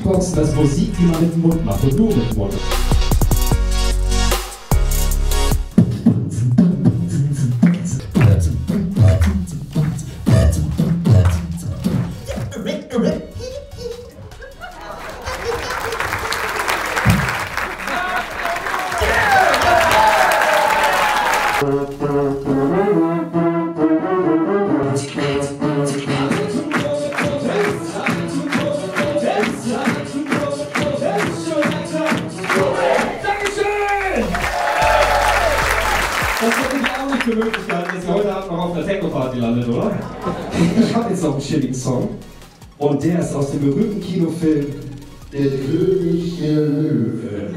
Beatboxen, das ist Musik, die man mit dem Mund macht und nur mit dem Mund. Ich habe jetzt noch einen chilligen Song und der ist aus dem berühmten Kinofilm Der König der Löwen.